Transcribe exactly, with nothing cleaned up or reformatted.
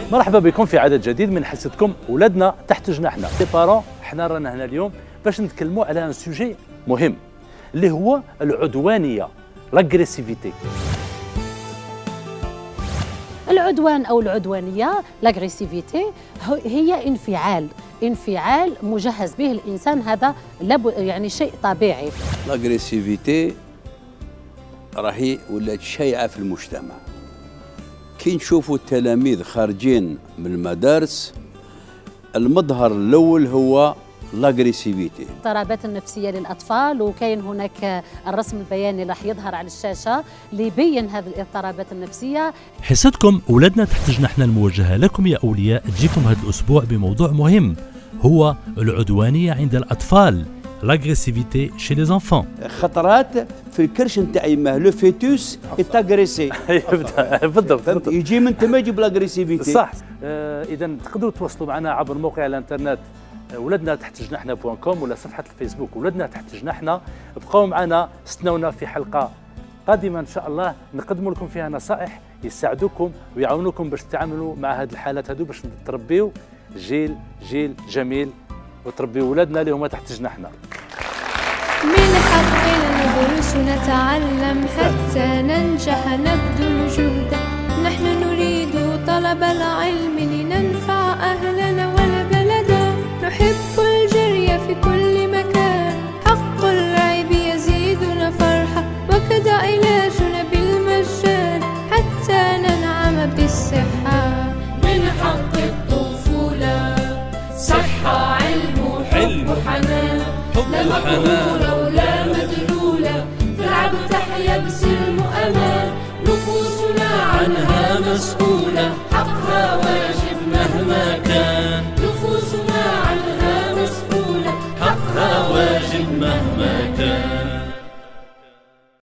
مرحبا بكم في عدد جديد من حصتكم ولادنا تحت جناحنا. لي بارون، حنا رانا هنا اليوم باش نتكلموا على ان سوجي مهم اللي هو العدوانيه، لاغريسيفيتي. العدوان او العدوانيه لاغريسيفيتي هي انفعال انفعال مجهز به الانسان، هذا يعني شيء طبيعي. لاغريسيفيتي راهي ولات شائعه في المجتمع. كي نشوفوا التلاميذ خارجين من المدارس المظهر الاول هو لاغريسيفيتي، الاضطرابات النفسيه للاطفال، وكاين هناك الرسم البياني راح يظهر على الشاشه ليبين هذه الاضطرابات النفسيه. حصتكم اولادنا تحت جناحنا الموجهه لكم يا اولياء تجيكم هذا الاسبوع بموضوع مهم هو العدوانيه عند الاطفال، لاغريسيفيتي شي لي زانفون. خطرات في الكرش نتاعي ما لو فيتوس يتاغريسي بالضبط، يجي من تما يجيب لاغريسيفيتي. صح. آه اذا تقدروا تواصلوا معنا عبر موقع الانترنت ولادنا تحت جناحنا بوان كوم ولا صفحه الفيسبوك ولادنا تحت جناحنا. بقاو معنا، استنونا في حلقه قادمه ان شاء الله نقدم لكم فيها نصائح يساعدوكم ويعاونوكم باش تتعاملوا مع هذه الحالات هذو، باش تربيوا جيل جيل جميل وتربيوا ولادنا اللي هما تحت جناحنا. من حق ندرس نتعلم حتى ننجح نبذل جهدا، نحن نريد طلب العلم لننفع أهلنا والبلدا، نحب الجري في كل مكان، حق اللعب يزيدنا فرحة، وكذا علاجنا بالمجان حتى ننعم بالصحة. من حق الطفولة صحة علم وحب وحنان، لا مقهورة ولا مدلولة، تلعب تحيا بسلم وأمان، نفوسنا عنها مسؤولة، حقها واجب مهما كان، نفوسنا عنها مسؤولة، حقها واجب مهما كان.